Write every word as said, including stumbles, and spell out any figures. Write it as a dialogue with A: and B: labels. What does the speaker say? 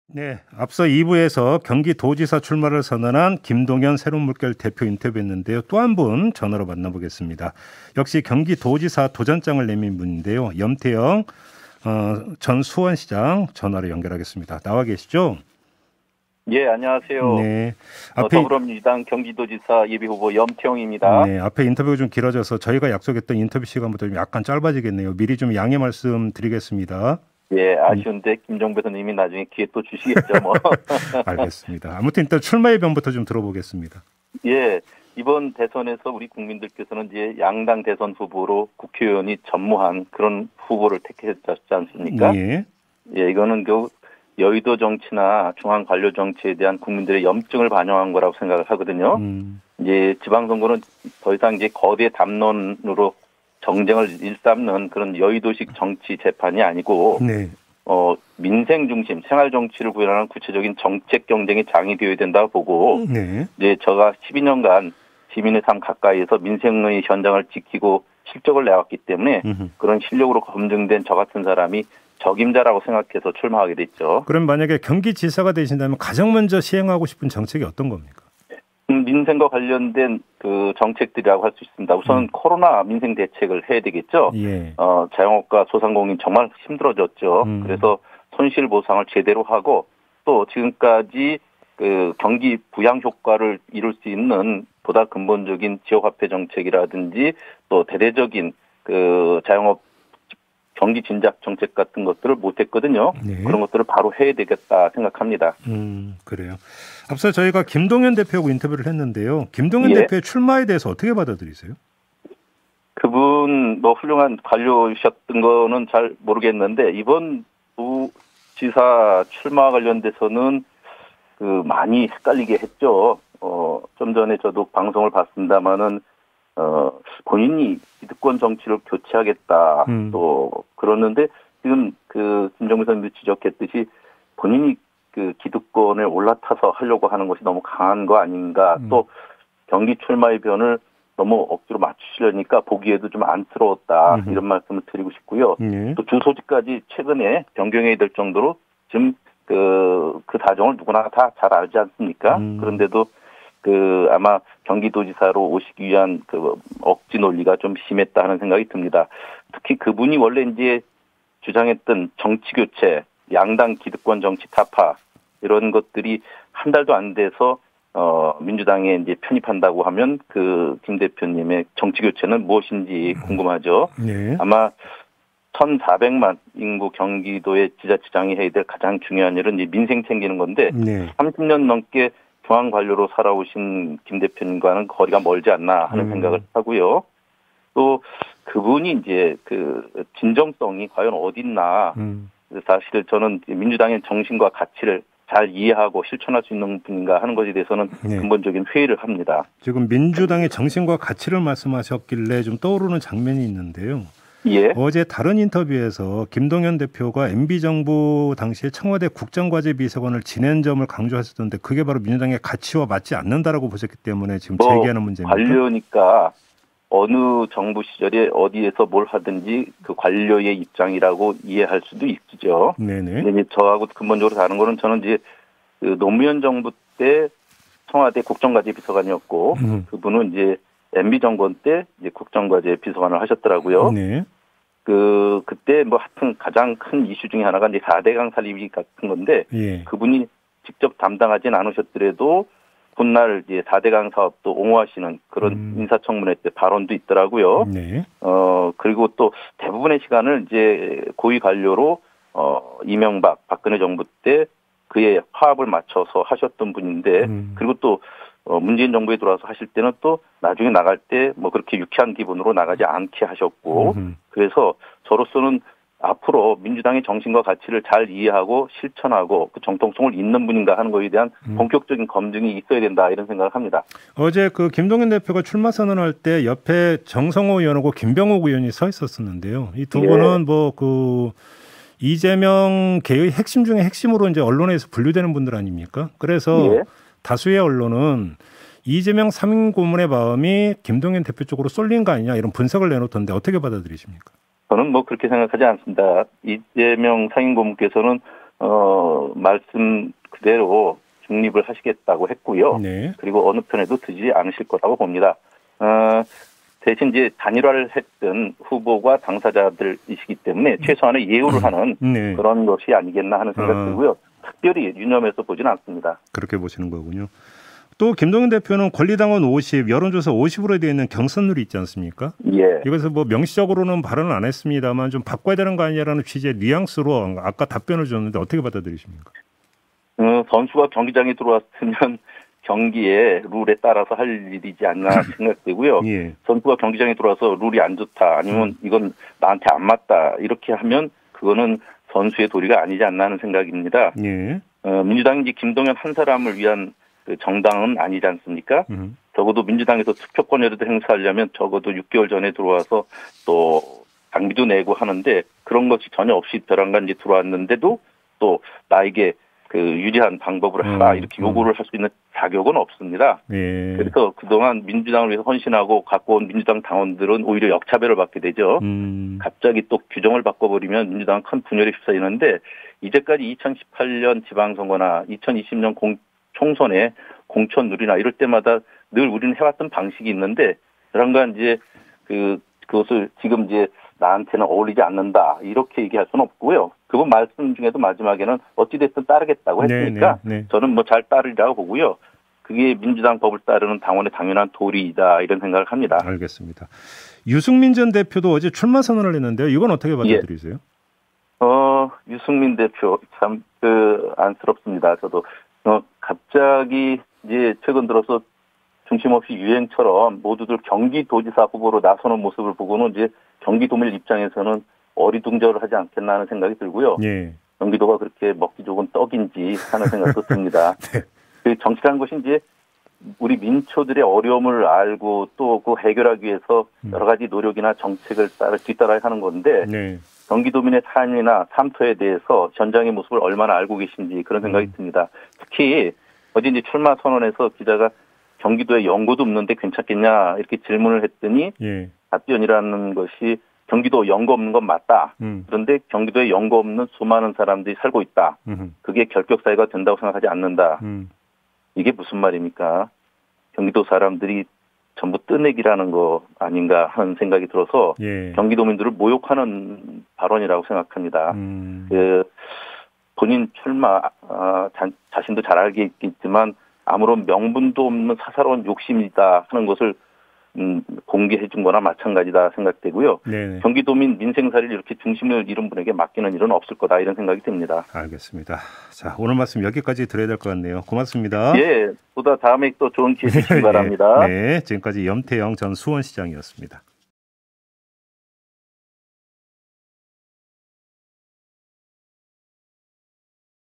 A: 네, 앞서 이 부에서 경기도지사 출마를 선언한 김동연 새로운물결 대표 인터뷰했는데요. 또 한 분 전화로 만나보겠습니다. 역시 경기도지사 도전장을 내민 분인데요. 염태영 어, 전 수원시장 전화로 연결하겠습니다. 나와 계시죠?
B: 예, 안녕하세요.
A: 네,
B: 어,
A: 앞에
B: 더불어민주당 경기도지사 예비후보 염태영입니다.
A: 네, 앞에 인터뷰가 좀 길어져서 저희가 약속했던 인터뷰 시간보다 좀 약간 짧아지겠네요. 미리 좀 양해 말씀드리겠습니다.
B: 예,
A: 음,
B: 아쉬운데 김종배 선생님이 나중에 기회 또 주시겠죠, 뭐.
A: 알겠습니다. 아무튼 일단 출마의 변부터 좀 들어보겠습니다.
B: 예, 이번 대선에서 우리 국민들께서는 이제 양당 대선 후보로 국회의원이 전무한 그런 후보를 택하셨지 않습니까?
A: 예.
B: 예, 이거는 그 여의도 정치나 중앙 관료 정치에 대한 국민들의 염증을 반영한 거라고 생각을 하거든요.
A: 음,
B: 이제 지방선거는 더 이상 이제 거대 담론으로 정쟁을 일삼는 그런 여의도식 정치 재판이 아니고,
A: 네.
B: 어, 민생 중심, 생활 정치를 구현하는 구체적인 정책 경쟁이 장이 되어야 된다고 보고,
A: 네.
B: 이제 제가 십이 년간 시민의 삶 가까이에서 민생의 현장을 지키고 실적을 내왔기 때문에
A: 음흠.
B: 그런 실력으로 검증된 저 같은 사람이 적임자라고 생각해서 출마하게 됐죠.
A: 그럼 만약에 경기지사가 되신다면 가장 먼저 시행하고 싶은 정책이 어떤 겁니까?
B: 음, 민생과 관련된 그 정책들이라고 할 수 있습니다. 우선
A: 음.
B: 코로나 민생 대책을 해야 되겠죠.
A: 예.
B: 어, 자영업과 소상공인 정말 힘들어졌죠.
A: 음.
B: 그래서 손실 보상을 제대로 하고 또 지금까지 그 경기 부양 효과를 이룰 수 있는 보다 근본적인 지역화폐 정책이라든지 또 대대적인 그 자영업 경기 진작 정책 같은 것들을 못했거든요.
A: 네.
B: 그런 것들을 바로 해야 되겠다 생각합니다.
A: 음, 그래요. 앞서 저희가 김동연 대표하고 인터뷰를 했는데요. 김동연
B: 예.
A: 대표의 출마에 대해서 어떻게 받아들이세요?
B: 그분 뭐 훌륭한 관료셨던 거는 잘 모르겠는데 이번 부지사 출마 관련돼서는 그 많이 헷갈리게 했죠. 어, 좀 전에 저도 방송을 봤습니다마는 어, 본인이 기득권 정치를 교체하겠다
A: 음.
B: 또 그러는데 지금 그 김정일 선생님도 지적했듯이 본인이 그 기득권에 올라타서 하려고 하는 것이 너무 강한 거 아닌가.
A: 음.
B: 또 경기 출마의 변을 너무 억지로 맞추시려니까 보기에도 좀 안쓰러웠다.
A: 음흠.
B: 이런 말씀을 드리고 싶고요.
A: 예.
B: 또 주소지까지 최근에 변경해야 될 정도로 지금 그, 그 사정을 누구나 다 잘 알지 않습니까?
A: 음.
B: 그런데도 그 아마 경기도지사로 오시기 위한 그 억지 논리가 좀 심했다 하는 생각이 듭니다. 특히 그분이 원래 이제 주장했던 정치 교체, 양당 기득권 정치 타파 이런 것들이 한 달도 안 돼서 어 민주당에 이제 편입한다고 하면 그 김 대표님의 정치 교체는 무엇인지 궁금하죠.
A: 네.
B: 아마 천사백만 인구 경기도의 지자체장이 해야 될 가장 중요한 일은 이 민생 챙기는 건데
A: 네.
B: 삼십 년 넘게 중앙 관료로 살아오신 김 대표님과는 거리가 멀지 않나 하는
A: 음.
B: 생각을 하고요. 또 그분이 이제 그 진정성이 과연 어딨나.
A: 음.
B: 사실 저는 민주당의 정신과 가치를 잘 이해하고 실천할 수 있는 분인가 하는 것에 대해서는
A: 네.
B: 근본적인 회의를 합니다.
A: 지금 민주당의 정신과 가치를 말씀하셨길래 좀 떠오르는 장면이 있는데요.
B: 예.
A: 어제 다른 인터뷰에서 김동연 대표가 엠비 정부 당시에 청와대 국정과제비서관을 지낸 점을 강조하셨던데 그게 바로 민주당의 가치와 맞지 않는다라고 보셨기 때문에 지금
B: 뭐
A: 제기하는 문제입니까?
B: 관료니까 어느 정부 시절에 어디에서 뭘 하든지 그 관료의 입장이라고 이해할 수도 있죠.
A: 네네.
B: 근데 이제 저하고 근본적으로 다른 거는 저는 이제 그 노무현 정부 때 청와대 국정과제 비서관이었고
A: 음.
B: 그분은 이제 엠비 정권 때 이제 국정과제 비서관을 하셨더라고요.
A: 네.
B: 그 그때 뭐 하여튼 가장 큰 이슈 중에 하나가 이제 사대강 살리기 같은 건데
A: 예.
B: 그분이 직접 담당하진 않으셨더라도 훗날 이제 사대강 사업도 옹호하시는 그런
A: 음.
B: 인사청문회 때 발언도 있더라고요.
A: 네.
B: 어 그리고 또 대부분의 시간을 이제 고위 관료로 어 이명박 박근혜 정부 때 그의 화합을 맞춰서 하셨던 분인데
A: 음.
B: 그리고 또 어, 문재인 정부에 들어와서 하실 때는 또 나중에 나갈 때 뭐 그렇게 유쾌한 기분으로 나가지 않게 하셨고
A: 음흠.
B: 그래서 저로서는 앞으로 민주당의 정신과 가치를 잘 이해하고 실천하고 그 정통성을 잇는 분인가 하는 것에 대한
A: 음.
B: 본격적인 검증이 있어야 된다 이런 생각을 합니다.
A: 어제 그 김동연 대표가 출마 선언할 때 옆에 정성호 의원하고 김병욱 의원이 서 있었었는데요. 이 두
B: 예.
A: 분은 뭐 그 이재명 계의 핵심 중에 핵심으로 이제 언론에서 분류되는 분들 아닙니까? 그래서
B: 예.
A: 다수의 언론은 이재명 삼 인 고문의 마음이 김동연 대표 쪽으로 쏠린 거 아니냐 이런 분석을 내놓던데 어떻게 받아들이십니까?
B: 저는 뭐 그렇게 생각하지 않습니다. 이재명 상임 고문께서는 어, 말씀 그대로 중립을 하시겠다고 했고요.
A: 네.
B: 그리고 어느 편에도 드지 않으실 거라고 봅니다. 어, 대신 이제 단일화를 했던 후보가 당사자들이시기 때문에 최소한의 예우를 하는
A: 네.
B: 그런 것이 아니겠나 하는 생각
A: 어.
B: 들고요. 특별히 유념해서 보지는 않습니다.
A: 그렇게 보시는 거군요. 또 김동연 대표는 권리당원 오십, 여론조사 오십으로 되어 있는 경선룰이 있지 않습니까?
B: 예.
A: 이것을 뭐 명시적으로는 발언을 안 했습니다만 좀 바꿔야 되는 거 아니냐라는 취지의 뉘앙스로 아까 답변을 줬는데 어떻게 받아들이십니까?
B: 어, 선수가 경기장에 들어왔으면 경기의 룰에 따라서 할 일이지 않나 생각되고요.
A: 예.
B: 선수가 경기장에 들어와서 룰이 안 좋다 아니면 이건 나한테 안 맞다 이렇게 하면 그거는 선수의 도리가 아니지 않나 하는 생각입니다.
A: 예.
B: 어, 민주당이 김동연 한 사람을 위한 그 정당은 아니지 않습니까?
A: 음.
B: 적어도 민주당에서 투표권이라도 행사하려면 적어도 육 개월 전에 들어와서 또 당비도 내고 하는데 그런 것이 전혀 없이 벼랑간 이제 들어왔는데도 또 나에게 그 유리한 방법을 하라
A: 음,
B: 이렇게 요구를 할 수 있는 자격은 없습니다.
A: 예.
B: 그래서 그동안 민주당을 위해서 헌신하고 갖고 온 민주당 당원들은 오히려 역차별을 받게 되죠.
A: 음.
B: 갑자기 또 규정을 바꿔버리면 민주당은 큰 분열에 휩싸이는데 이제까지 이천십팔 년 지방선거나 이천이십 년 공, 총선에 공천룰이나 이럴 때마다 늘 우리는 해왔던 방식이 있는데 그런가 이제 그 그것을 지금 이제 나한테는 어울리지 않는다 이렇게 얘기할 수는 없고요. 그분 말씀 중에도 마지막에는 어찌됐든 따르겠다고 했으니까
A: 네, 네, 네.
B: 저는 뭐 잘 따르리라고 보고요. 그게 민주당 법을 따르는 당원의 당연한 도리이다 이런 생각을 합니다.
A: 알겠습니다. 유승민 전 대표도 어제 출마 선언을 했는데요. 이건 어떻게 받아들이세요?
B: 예. 어 유승민 대표 참 그 안쓰럽습니다. 저도 어 갑자기 이제 최근 들어서 중심 없이 유행처럼 모두들 경기도지사 후보로 나서는 모습을 보고는 이제 경기도민 입장에서는 어리둥절하지 않겠나 하는 생각이 들고요.
A: 예.
B: 경기도가 그렇게 먹기 좋은 떡인지 하는 생각도 듭니다.
A: 네.
B: 그 정치라는 것이 이제 우리 민초들의 어려움을 알고 또 그 해결하기 위해서 여러 가지 노력이나 정책을 따라 뒤따라야 하는 건데
A: 네.
B: 경기도민의 삶이나 삶터에 대해서 현장의 모습을 얼마나 알고 계신지 그런 생각이
A: 음.
B: 듭니다. 특히 어제 이제 출마 선언에서 기자가 경기도에 연고도 없는데 괜찮겠냐 이렇게 질문을 했더니
A: 예.
B: 답변이라는 것이 경기도 연고 없는 건 맞다.
A: 음.
B: 그런데 경기도에 연고 없는 수많은 사람들이 살고 있다.
A: 음.
B: 그게 결격 사유가 된다고 생각하지 않는다.
A: 음.
B: 이게 무슨 말입니까? 경기도 사람들이 전부 뜨내기라는 거 아닌가 하는 생각이 들어서
A: 예.
B: 경기도민들을 모욕하는 발언이라고 생각합니다.
A: 음.
B: 그 본인 출마 어, 자, 자신도 잘 알겠지만 아무런 명분도 없는 사사로운 욕심이다 하는 것을 음, 공개해 준 거나 마찬가지다 생각되고요.
A: 네네.
B: 경기도민 민생사를 이렇게 중심을 잃은 분에게 맡기는 일은 없을 거다 이런 생각이 듭니다.
A: 알겠습니다. 자, 오늘 말씀 여기까지 드려야 될 것 같네요. 고맙습니다.
B: 예, 보다 다음에 또 좋은 기회 주시기 바랍니다.
A: 네, 지금까지 염태영 전 수원시장이었습니다.